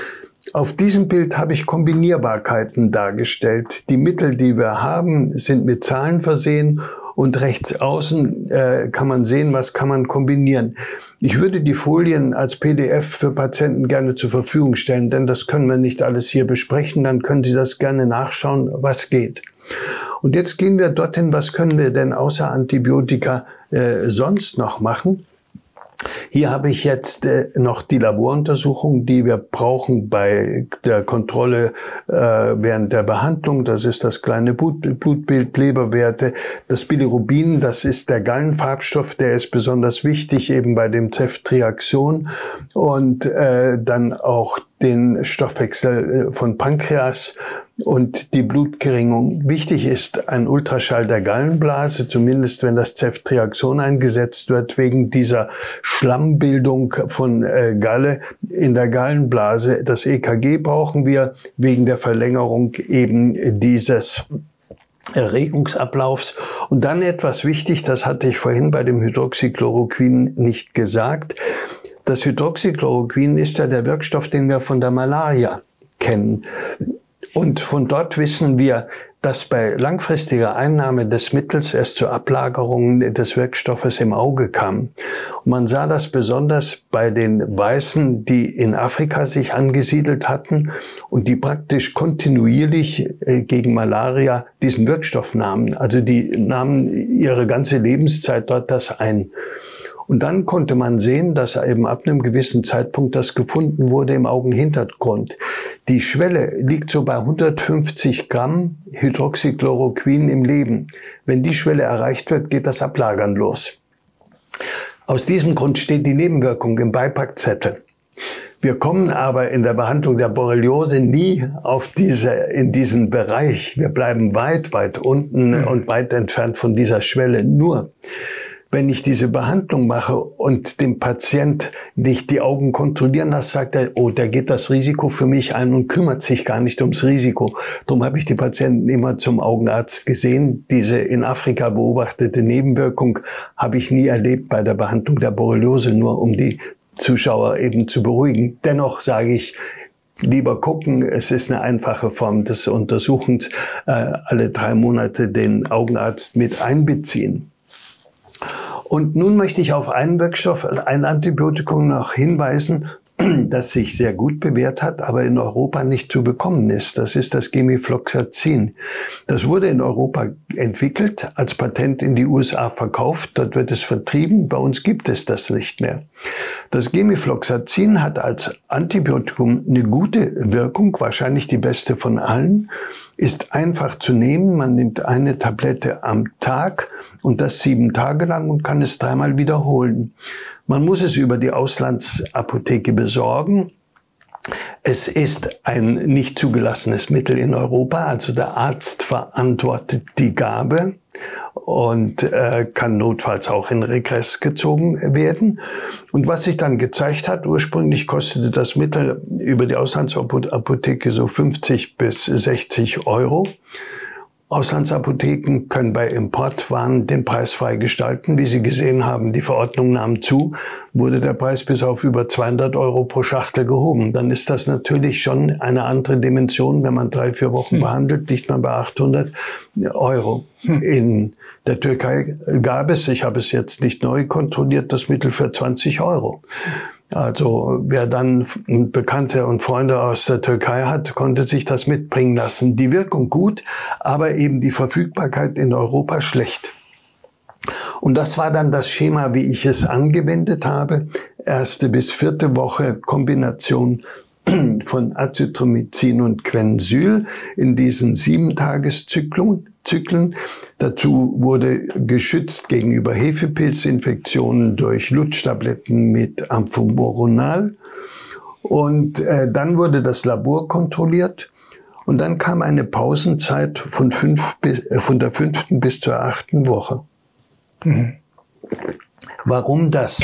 S3: Auf diesem Bild habe ich Kombinierbarkeiten dargestellt. Die Mittel, die wir haben, sind mit Zahlen versehen und rechts außen äh, kann man sehen, was kann man kombinieren. Ich würde die Folien als P D F für Patienten gerne zur Verfügung stellen, denn das können wir nicht alles hier besprechen. Dann können Sie das gerne nachschauen, was geht. Und jetzt gehen wir dorthin, was können wir denn außer Antibiotika äh, sonst noch machen? Hier habe ich jetzt äh, noch die Laboruntersuchung, die wir brauchen bei der Kontrolle äh, während der Behandlung. Das ist das kleine Blut, Blutbild, Leberwerte. Das Bilirubin, das ist der Gallenfarbstoff, der ist besonders wichtig eben bei dem Ceftriaxon. Und äh, dann auch den Stoffwechsel von Pankreas und die Blutgeringung. Wichtig ist ein Ultraschall der Gallenblase, zumindest wenn das Ceftriaxon eingesetzt wird, wegen dieser Schlammbildung von äh, Galle in der Gallenblase. Das E K G brauchen wir wegen der Verlängerung eben dieses Erregungsablaufs. Und dann etwas wichtig, das hatte ich vorhin bei dem Hydroxychloroquin nicht gesagt. Das Hydroxychloroquin ist ja der Wirkstoff, den wir von der Malaria kennen. Und von dort wissen wir, dass bei langfristiger Einnahme des Mittels es zu Ablagerungen des Wirkstoffes im Auge kam. Und man sah das besonders bei den Weißen, die in Afrika sich angesiedelt hatten und die praktisch kontinuierlich gegen Malaria diesen Wirkstoff nahmen. Also die nahmen ihre ganze Lebenszeit dort das ein. Und dann konnte man sehen, dass eben ab einem gewissen Zeitpunkt das gefunden wurde im Augenhintergrund. Die Schwelle liegt so bei hundertfünfzig Gramm Hydroxychloroquin im Leben. Wenn die Schwelle erreicht wird, geht das Ablagern los. Aus diesem Grund steht die Nebenwirkung im Beipackzettel. Wir kommen aber in der Behandlung der Borreliose nie auf diese, in diesen Bereich. Wir bleiben weit, weit unten mhm. und weit entfernt von dieser Schwelle. Nur, wenn ich diese Behandlung mache und dem Patient nicht die Augen kontrollieren lasse, sagt er, oh, der geht das Risiko für mich ein und kümmert sich gar nicht ums Risiko. Darum habe ich die Patienten immer zum Augenarzt gesehen. Diese in Afrika beobachtete Nebenwirkung habe ich nie erlebt bei der Behandlung der Borreliose, nur um die Zuschauer eben zu beruhigen. Dennoch sage ich, lieber gucken, es ist eine einfache Form des Untersuchens, äh, alle drei Monate den Augenarzt mit einbeziehen. Und nun möchte ich auf einen Wirkstoff, ein Antibiotikum noch hinweisen, das sich sehr gut bewährt hat, aber in Europa nicht zu bekommen ist. Das ist das Gemifloxacin. Das wurde in Europa entwickelt, als Patent in die U S A verkauft. Dort wird es vertrieben. Bei uns gibt es das nicht mehr. Das Gemifloxacin hat als Antibiotikum eine gute Wirkung, wahrscheinlich die beste von allen, ist einfach zu nehmen. Man nimmt eine Tablette am Tag und das sieben Tage lang und kann es dreimal wiederholen. Man muss es über die Auslandsapotheke besorgen. Es ist ein nicht zugelassenes Mittel in Europa, also der Arzt verantwortet die Gabe und äh, kann notfalls auch in Regress gezogen werden. Und was sich dann gezeigt hat, ursprünglich kostete das Mittel über die Auslandsapotheke so fünfzig bis sechzig Euro. Auslandsapotheken können bei Importwaren den Preis frei gestalten. Wie Sie gesehen haben, die Verordnung nahm zu, wurde der Preis bis auf über zweihundert Euro pro Schachtel gehoben. Dann ist das natürlich schon eine andere Dimension, wenn man drei, vier Wochen hm. behandelt, liegt man bei achthundert Euro. Hm. In der Türkei gab es, ich habe es jetzt nicht neu kontrolliert, das Mittel für zwanzig Euro. Also wer dann Bekannte und Freunde aus der Türkei hat, konnte sich das mitbringen lassen. Die Wirkung gut, aber eben die Verfügbarkeit in Europa schlecht. Und das war dann das Schema, wie ich es angewendet habe. Erste bis vierte Woche Kombination von Azithromycin und Quensyl in diesen sieben-Tages-Zyklen. Zyklen. Dazu wurde geschützt gegenüber Hefepilzinfektionen durch Lutschtabletten mit Amphomoronal. Und äh, dann wurde das Labor kontrolliert. Und dann kam eine Pausenzeit von, fünf bis, äh, von der fünften bis zur achten Woche. Mhm. Warum das?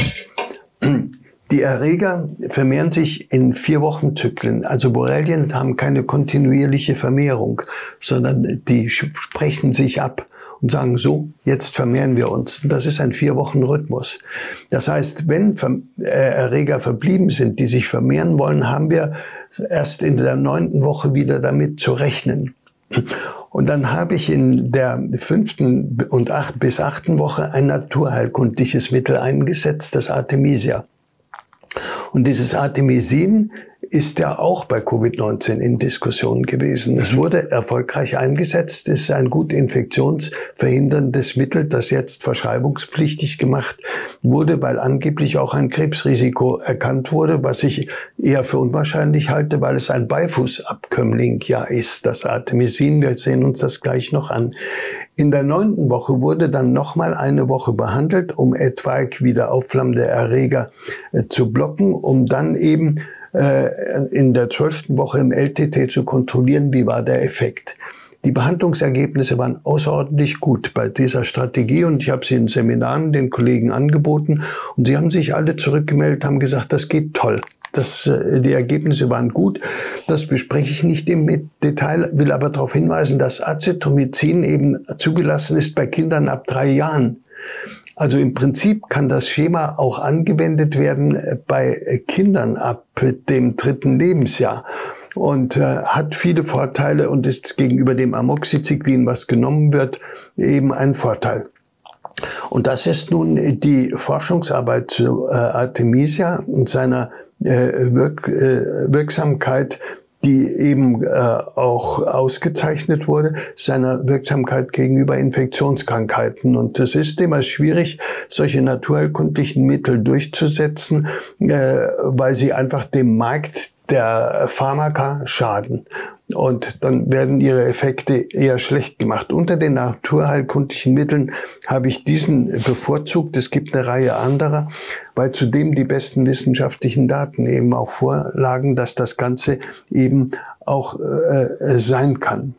S3: Die Erreger vermehren sich in vier Wochen Zyklen. Also Borrelien haben keine kontinuierliche Vermehrung, sondern die sprechen sich ab und sagen, so, jetzt vermehren wir uns. Das ist ein vier Wochen Rhythmus. Das heißt, wenn Erreger verblieben sind, die sich vermehren wollen, haben wir erst in der neunten Woche wieder damit zu rechnen. Und dann habe ich in der fünften und acht bis achten Woche ein naturheilkundliches Mittel eingesetzt, das Artemisia. Und dieses Artemisin ist ja auch bei Covid neunzehn in Diskussion gewesen. Es wurde erfolgreich eingesetzt, es ist ein gut infektionsverhinderndes Mittel, das jetzt verschreibungspflichtig gemacht wurde, weil angeblich auch ein Krebsrisiko erkannt wurde, was ich eher für unwahrscheinlich halte, weil es ein Beifußabkömmling ja ist, das Artemisin. Wir sehen uns das gleich noch an. In der neunten Woche wurde dann nochmal eine Woche behandelt, um etwaig wieder aufflammende Erreger äh, zu blocken, um dann eben in der zwölften Woche im L T T zu kontrollieren, wie war der Effekt. Die Behandlungsergebnisse waren außerordentlich gut bei dieser Strategie und ich habe sie in Seminaren den Kollegen angeboten und sie haben sich alle zurückgemeldet, haben gesagt, das geht toll. Das, die Ergebnisse waren gut. Das bespreche ich nicht im Detail, will aber darauf hinweisen, dass Azithromycin eben zugelassen ist bei Kindern ab drei Jahren. Also im Prinzip kann das Schema auch angewendet werden bei Kindern ab dem dritten Lebensjahr und äh, hat viele Vorteile und ist gegenüber dem Amoxicillin, was genommen wird, eben ein Vorteil. Und das ist nun die Forschungsarbeit zu äh, Artemisia und seiner äh, Wirk äh, Wirksamkeit die eben äh, auch ausgezeichnet wurde, seiner Wirksamkeit gegenüber Infektionskrankheiten. Und es ist immer schwierig, solche naturheilkundlichen Mittel durchzusetzen, äh, weil sie einfach dem Markt der Pharmaka schaden. Und dann werden ihre Effekte eher schlecht gemacht. Unter den naturheilkundlichen Mitteln habe ich diesen bevorzugt. Es gibt eine Reihe anderer, weil zudem die besten wissenschaftlichen Daten eben auch vorlagen, dass das Ganze eben auch äh, sein kann.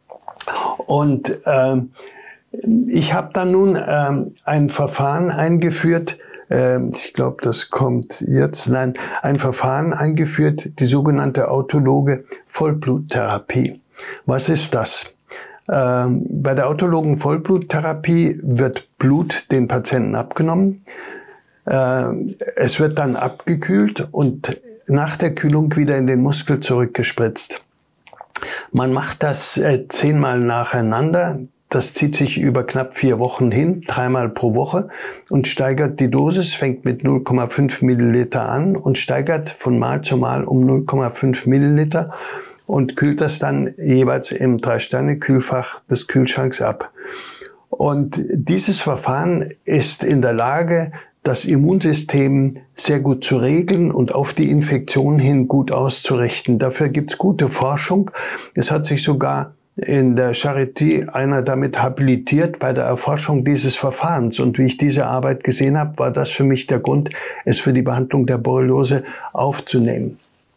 S3: Und äh, ich habe dann nun äh, ein Verfahren eingeführt, ich glaube, das kommt jetzt, nein, ein Verfahren eingeführt, die sogenannte autologe Vollbluttherapie. Was ist das? Ähm, bei der autologen Vollbluttherapie wird Blut den Patienten abgenommen. Äh, es wird dann abgekühlt und nach der Kühlung wieder in den Muskel zurückgespritzt. Man macht das äh, zehnmal nacheinander. Das zieht sich über knapp vier Wochen hin, dreimal pro Woche und steigert die Dosis, fängt mit null Komma fünf Milliliter an und steigert von Mal zu Mal um null Komma fünf Milliliter und kühlt das dann jeweils im Drei-Sterne-Kühlfach des Kühlschranks ab. Und dieses Verfahren ist in der Lage, das Immunsystem sehr gut zu regeln und auf die Infektion hin gut auszurichten. Dafür gibt's gute Forschung. Es hat sich sogar in der Charité einer damit habilitiert bei der Erforschung dieses Verfahrens. Und wie ich diese Arbeit gesehen habe, war das für mich der Grund, es für die Behandlung der Borreliose aufzunehmen.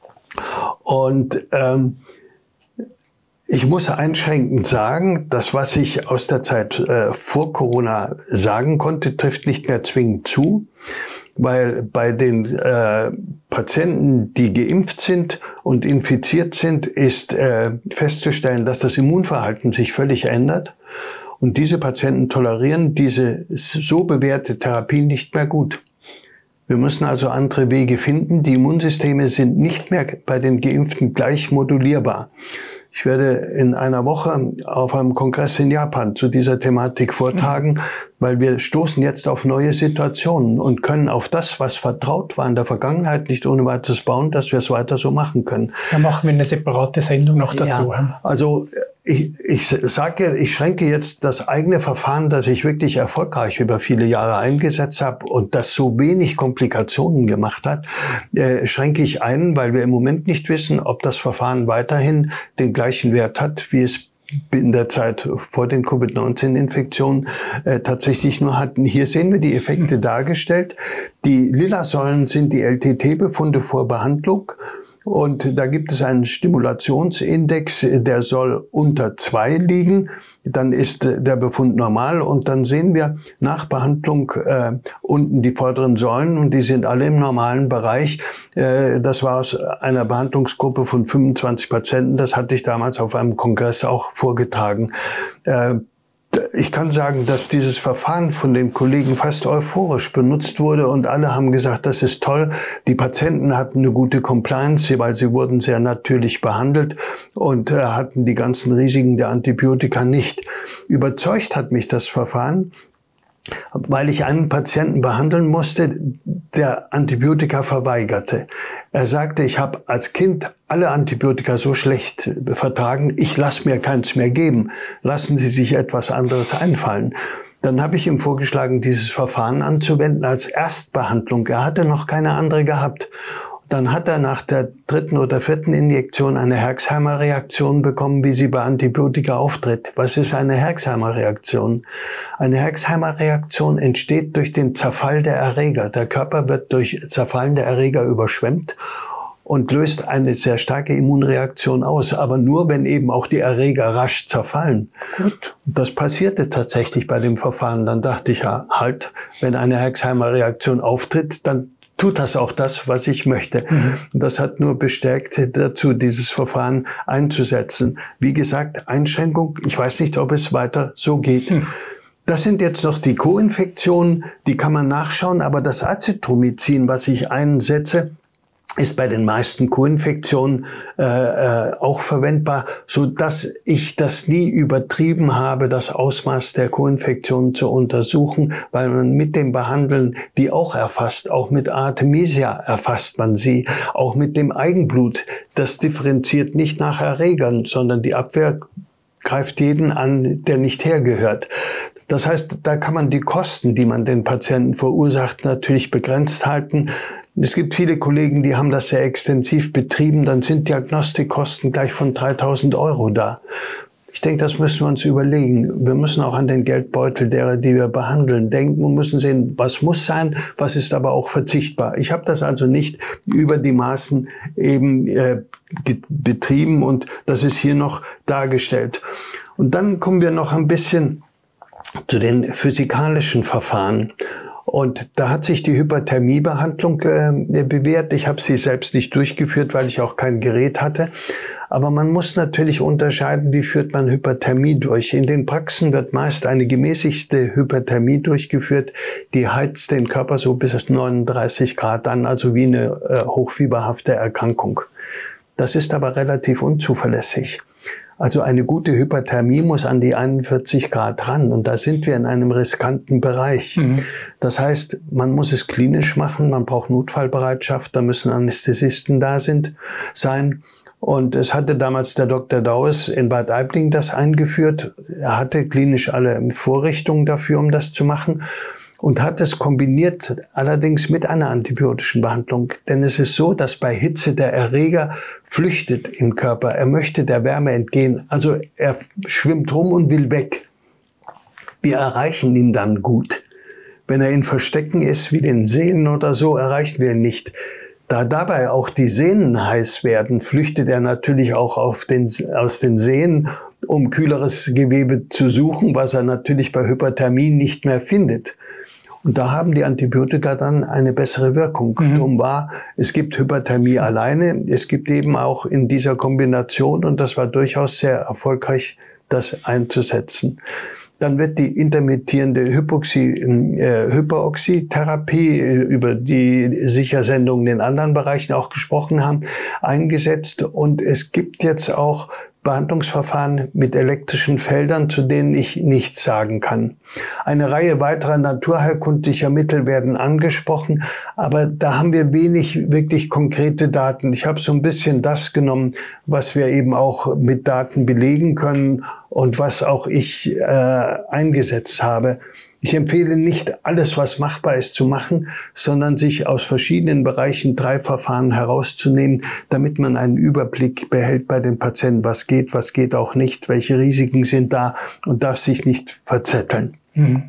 S3: Und ähm, ich muss einschränkend sagen, das, was ich aus der Zeit äh, vor Corona sagen konnte, trifft nicht mehr zwingend zu, weil bei den äh, Patienten, die geimpft sind und infiziert sind, ist äh, festzustellen, dass das Immunverhalten sich völlig ändert. Und diese Patienten tolerieren diese so bewährte Therapie nicht mehr gut. Wir müssen also andere Wege finden. Die Immunsysteme sind nicht mehr bei den Geimpften gleich modulierbar. Ich werde in einer Woche auf einem Kongress in Japan zu dieser Thematik vortragen, weil wir stoßen jetzt auf neue Situationen und können auf das, was vertraut war in der Vergangenheit, nicht ohne weiteres bauen, dass wir es weiter so machen können.
S2: Da machen wir eine separate Sendung noch dazu.
S3: Ja, also ich, ich sage, ich schränke jetzt das eigene Verfahren, das ich wirklich erfolgreich über viele Jahre eingesetzt habe und das so wenig Komplikationen gemacht hat, äh, schränke ich ein, weil wir im Moment nicht wissen, ob das Verfahren weiterhin den gleichen Wert hat, wie es in der Zeit vor den Covid neunzehn Infektionen äh, tatsächlich nur hatten. Hier sehen wir die Effekte dargestellt. Die lila Säulen sind die L T T-Befunde vor Behandlung. Und da gibt es einen Stimulationsindex, der soll unter zwei liegen. Dann ist der Befund normal und dann sehen wir nach Behandlung äh, unten die vorderen Säulen und die sind alle im normalen Bereich. Äh, das war aus einer Behandlungsgruppe von fünfundzwanzig Patienten. Das hatte ich damals auf einem Kongress auch vorgetragen. Äh, Ich kann sagen, dass dieses Verfahren von den Kollegen fast euphorisch benutzt wurde und alle haben gesagt, das ist toll. Die Patienten hatten eine gute Compliance, weil sie wurden sehr natürlich behandelt und äh, hatten die ganzen Risiken der Antibiotika nicht. Überzeugt hat mich das Verfahren, weil ich einen Patienten behandeln musste, der Antibiotika verweigerte. Er sagte, ich habe als Kind alle Antibiotika so schlecht vertragen, ich lasse mir keins mehr geben. Lassen Sie sich etwas anderes einfallen. Dann habe ich ihm vorgeschlagen, dieses Verfahren anzuwenden als Erstbehandlung. Er hatte noch keine andere gehabt. Dann hat er nach der dritten oder vierten Injektion eine Herxheimer-Reaktion bekommen, wie sie bei Antibiotika auftritt. Was ist eine Herxheimer-Reaktion? Eine Herxheimer-Reaktion entsteht durch den Zerfall der Erreger. Der Körper wird durch zerfallende Erreger überschwemmt und löst eine sehr starke Immunreaktion aus, aber nur, wenn eben auch die Erreger rasch zerfallen. Gut. Das passierte tatsächlich bei dem Verfahren. Dann dachte ich, ja, halt, wenn eine Herxheimer-Reaktion auftritt, dann tut das auch das, was ich möchte. Mhm. Und das hat nur bestärkt dazu, dieses Verfahren einzusetzen. Wie gesagt, Einschränkung, ich weiß nicht, ob es weiter so geht. Mhm. Das sind jetzt noch die Co-Infektionen, die kann man nachschauen, aber das Azithromycin, was ich einsetze, ist bei den meisten Co-Infektionen äh, äh, auch verwendbar, so dass ich das nie übertrieben habe, das Ausmaß der Co-Infektionen zu untersuchen, weil man mit dem Behandeln die auch erfasst, auch mit Artemisia erfasst man sie, auch mit dem Eigenblut. Das differenziert nicht nach Erregern, sondern die Abwehr greift jeden an, der nicht hergehört. Das heißt, da kann man die Kosten, die man den Patienten verursacht, natürlich begrenzt halten. Es gibt viele Kollegen, die haben das sehr extensiv betrieben, dann sind Diagnostikkosten gleich von dreitausend Euro da. Ich denke, das müssen wir uns überlegen. Wir müssen auch an den Geldbeutel derer, die wir behandeln, denken und müssen sehen, was muss sein, was ist aber auch verzichtbar. Ich habe das also nicht über die Maßen eben äh, betrieben und das ist hier noch dargestellt. Und dann kommen wir noch ein bisschen zu den physikalischen Verfahren. Und da hat sich die Hyperthermiebehandlung äh, bewährt. Ich habe sie selbst nicht durchgeführt, weil ich auch kein Gerät hatte. Aber man muss natürlich unterscheiden, wie führt man Hyperthermie durch. In den Praxen wird meist eine gemäßigte Hyperthermie durchgeführt. Die heizt den Körper so bis neununddreißig Grad an, also wie eine äh, hochfieberhafte Erkrankung. Das ist aber relativ unzuverlässig. Also eine gute Hyperthermie muss an die einundvierzig Grad ran und da sind wir in einem riskanten Bereich. Mhm. Das heißt, man muss es klinisch machen, man braucht Notfallbereitschaft, da müssen Anästhesisten da sind, sein. Und es hatte damals der Doktor Daues in Bad Aibling das eingeführt. Er hatte klinisch alle Vorrichtungen dafür, um das zu machen. Und hat es kombiniert, allerdings mit einer antibiotischen Behandlung. Denn es ist so, dass bei Hitze der Erreger flüchtet im Körper. Er möchte der Wärme entgehen. Also er schwimmt rum und will weg. Wir erreichen ihn dann gut. Wenn er in Verstecken ist, wie den Sehnen oder so, erreichen wir ihn nicht. Da dabei auch die Sehnen heiß werden, flüchtet er natürlich auch auf den, aus den Sehnen, um kühleres Gewebe zu suchen, was er natürlich bei Hyperthermie nicht mehr findet. Und da haben die Antibiotika dann eine bessere Wirkung. Mhm. Darum war, es gibt Hyperthermie alleine, es gibt eben auch in dieser Kombination, und das war durchaus sehr erfolgreich, das einzusetzen. Dann wird die intermittierende Hypoxie, äh, Hyperoxie-Therapie, über die sicher Sendungen in anderen Bereichen auch gesprochen haben, eingesetzt. Und es gibt jetzt auch Behandlungsverfahren mit elektrischen Feldern, zu denen ich nichts sagen kann. Eine Reihe weiterer naturheilkundlicher Mittel werden angesprochen, aber da haben wir wenig wirklich konkrete Daten. Ich habe so ein bisschen das genommen, was wir eben auch mit Daten belegen können und was auch ich äh, eingesetzt habe. Ich empfehle nicht, alles, was machbar ist, zu machen, sondern sich aus verschiedenen Bereichen drei Verfahren herauszunehmen, damit man einen Überblick behält bei den Patienten, was geht, was geht auch nicht, welche Risiken sind da und darf sich nicht verzetteln. Mhm.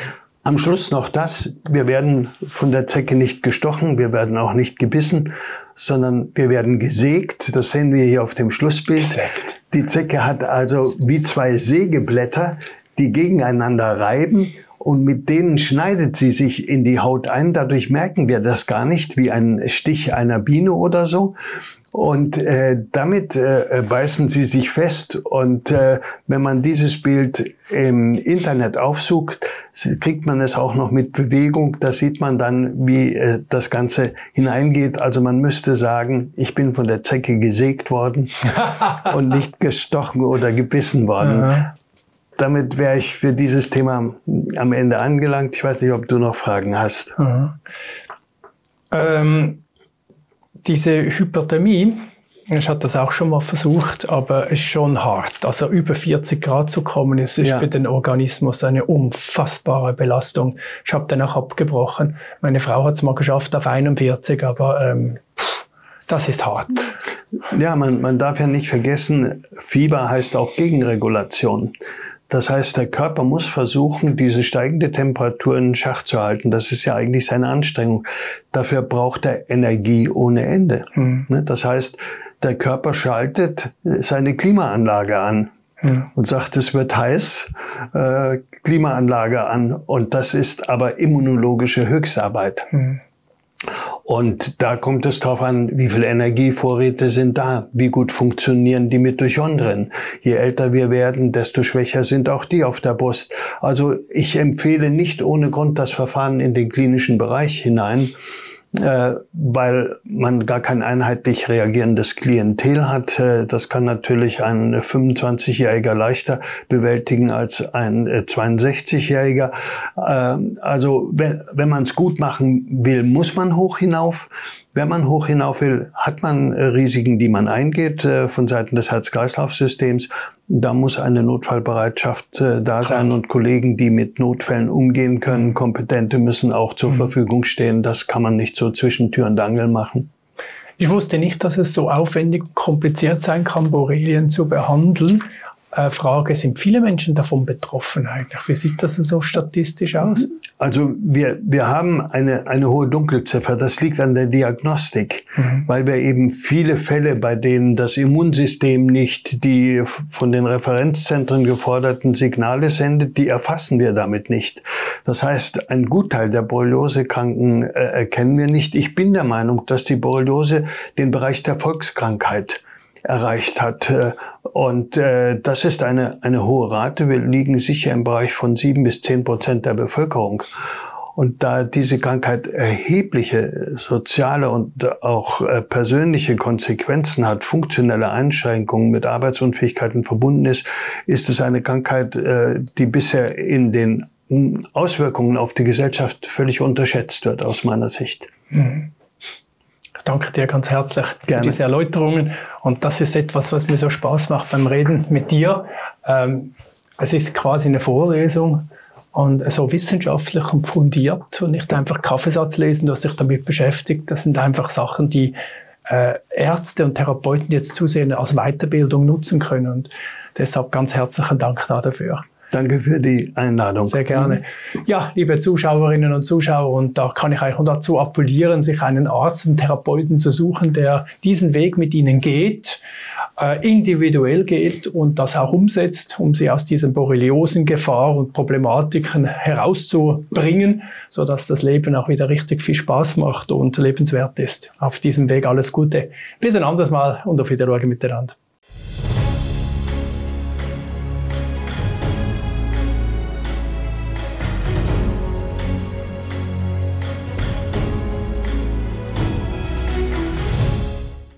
S3: Am Schluss noch das, wir werden von der Zecke nicht gestochen, wir werden auch nicht gebissen, sondern wir werden gesägt. Das sehen wir hier auf dem Schlussbild. Gesägt. Die Zecke hat also wie zwei Sägeblätter, die gegeneinander reiben und mit denen schneidet sie sich in die Haut ein. Dadurch merken wir das gar nicht, wie ein Stich einer Biene oder so. Und äh, damit äh, beißen sie sich fest. Und äh, wenn man dieses Bild im Internet aufsucht, kriegt man es auch noch mit Bewegung. Da sieht man dann, wie äh, das Ganze hineingeht. Also man müsste sagen, ich bin von der Zecke gesägt worden und nicht gestochen oder gebissen worden. Mhm. Damit wäre ich für dieses Thema am Ende angelangt. Ich weiß nicht, ob du noch Fragen hast.
S2: Mhm. Ähm, diese Hyperthermie, ich hatte das auch schon mal versucht, aber es ist schon hart. Also über vierzig Grad zu kommen, es ist ja für den Organismus eine unfassbare Belastung. Ich habe dann auch abgebrochen. Meine Frau hat es mal geschafft auf einundvierzig, aber ähm, das ist hart.
S3: Ja, man, man darf ja nicht vergessen, Fieber heißt auch Gegenregulation. Das heißt, der Körper muss versuchen, diese steigende Temperatur in Schach zu halten. Das ist ja eigentlich seine Anstrengung. Dafür braucht er Energie ohne Ende. Mhm. Das heißt, der Körper schaltet seine Klimaanlage an mhm. und sagt, es wird heiß, äh, Klimaanlage an. Und das ist aber immunologische Höchstarbeit. Mhm. Und da kommt es darauf an, wie viele Energievorräte sind da, wie gut funktionieren die Mitochondrien. Je älter wir werden, desto schwächer sind auch die auf der Brust. Also ich empfehle nicht ohne Grund das Verfahren in den klinischen Bereich hinein. äh, weil man gar kein einheitlich reagierendes Klientel hat. Äh, das kann natürlich ein fünfundzwanzigjähriger leichter bewältigen als ein äh, zweiundsechzigjähriger. Äh, also wenn, wenn man es gut machen will, muss man hoch hinauf. Wenn man hoch hinauf will, hat man äh, Risiken, die man eingeht äh, von Seiten des Herz-Kreislauf-Systems. Da muss eine Notfallbereitschaft äh, da sein und Kollegen, die mit Notfällen umgehen können, Kompetente müssen auch zur mhm. Verfügung stehen. Das kann man nicht so zwischen Tür und Angel machen.
S2: Ich wusste nicht, dass es so aufwendig und kompliziert sein kann, Borrelien zu behandeln. Äh, Frage, sind viele Menschen davon betroffen eigentlich? Wie sieht das so statistisch aus?
S3: Also wir, wir haben eine, eine hohe Dunkelziffer. Das liegt an der Diagnostik, mhm. weil wir eben viele Fälle, bei denen das Immunsystem nicht die von den Referenzzentren geforderten Signale sendet, die erfassen wir damit nicht. Das heißt, ein Gutteil der Borreliose-Kranken äh, erkennen wir nicht. Ich bin der Meinung, dass die Borreliose den Bereich der Volkskrankheit erreicht hat. Und äh, das ist eine, eine hohe Rate. Wir liegen sicher im Bereich von sieben bis zehn Prozent der Bevölkerung. Und da diese Krankheit erhebliche soziale und auch äh, persönliche Konsequenzen hat, funktionelle Einschränkungen mit Arbeitsunfähigkeiten verbunden ist, ist es eine Krankheit, äh, die bisher in den Auswirkungen auf die Gesellschaft völlig unterschätzt wird, aus meiner Sicht.
S2: Mhm. Ich danke dir ganz herzlich Gerne. für diese Erläuterungen. Und das ist etwas, was mir so Spaß macht beim Reden mit dir. Ähm, es ist quasi eine Vorlesung und so wissenschaftlich und fundiert und nicht einfach Kaffeesatz lesen, du hast dich damit beschäftigt. Das sind einfach Sachen, die äh, Ärzte und Therapeuten jetzt zusehen als Weiterbildung nutzen können. Und deshalb ganz herzlichen Dank dafür.
S3: Danke für die Einladung.
S2: Sehr gerne. Ja, liebe Zuschauerinnen und Zuschauer, und da kann ich euch dazu appellieren, sich einen Arzt, einen Therapeuten zu suchen, der diesen Weg mit Ihnen geht, äh, individuell geht und das auch umsetzt, um Sie aus diesen Borreliosengefahr und Problematiken herauszubringen, sodass das Leben auch wieder richtig viel Spaß macht und lebenswert ist. Auf diesem Weg alles Gute. Bis ein anderes Mal und auf Wiedersehen miteinander.